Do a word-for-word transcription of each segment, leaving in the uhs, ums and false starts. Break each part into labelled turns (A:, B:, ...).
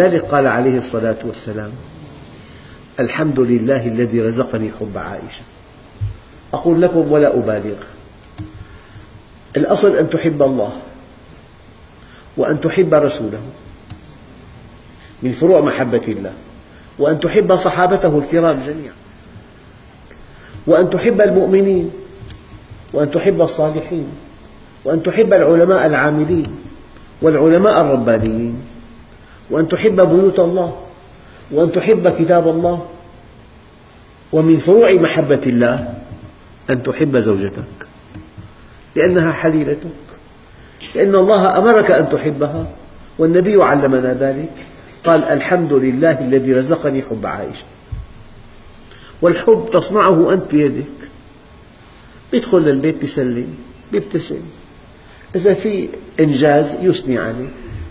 A: لذلك قال عليه الصلاة والسلام: الحمد لله الذي رزقني حب عائشة. أقول لكم ولا أبالغ، الأصل أن تحب الله وأن تحب رسوله من فروع محبة الله، وأن تحب صحابته الكرام جميعا، وأن تحب المؤمنين، وأن تحب الصالحين، وأن تحب العلماء العاملين والعلماء الربانيين، وأن تحب بيوت الله، وأن تحب كتاب الله. ومن فروع محبة الله أن تحب زوجتك لأنها حليلتك، لأن الله أمرك أن تحبها والنبي علمنا ذلك، قال: الحمد لله الذي رزقني حب عائشة. والحب تصنعه أنت بيدك، يدخل للبيت يسلم، يبتسم، إذا في إنجاز يثني عليه.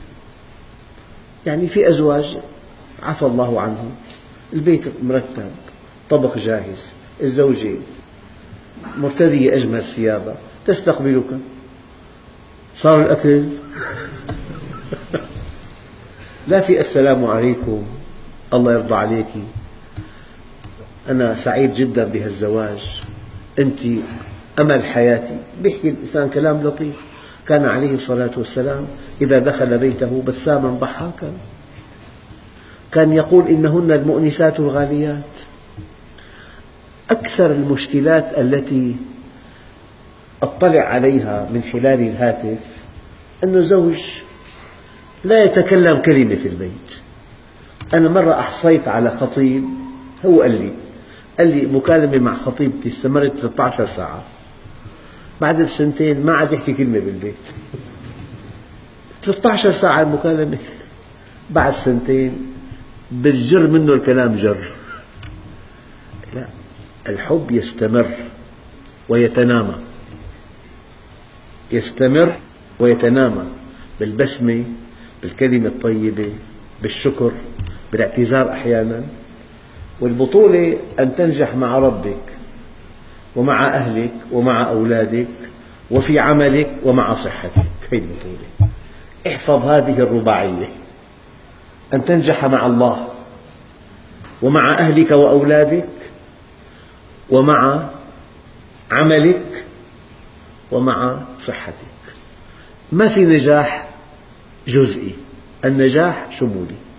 A: يعني في أزواج عفى الله عنهم، البيت مرتب، طبخ جاهز، الزوجة مرتدية أجمل ثيابها تستقبلك، صار الأكل لا في السلام عليكم، الله يرضى عليك، أنا سعيد جدا بهالزواج، أنت أمل حياتي. يحكي الإنسان كلام لطيف. كان عليه الصلاة والسلام إذا دخل بيته بساما ضحاكا، كان يقول: إنهن المؤنسات الغاليات. أكثر المشكلات التي أطلع عليها من خلال الهاتف أن زوج لا يتكلم كلمة في البيت. أنا مرة أحصيت على خطيب، هو قال لي قال لي مكالمة مع خطيبتي استمرت ثلاثة عشر ساعة، بعد بسنتين ما عاد يحكي كلمة بالبيت. ثلاثة عشر ساعة المكالمة، بعد سنتين بالجر منه الكلام جر. لا، الحب يستمر ويتنامى، يستمر ويتنامى بالبسمة، بالكلمة الطيبة، بالشكر، بالاعتذار أحيانا. والبطولة أن تنجح مع ربك ومع أهلك ومع أولادك وفي عملك ومع صحتك. هذه البطولة. احفظ هذه الرباعية: أن تنجح مع الله ومع أهلك وأولادك ومع عملك ومع صحتك. ما في نجاح جزئي، النجاح شمولي.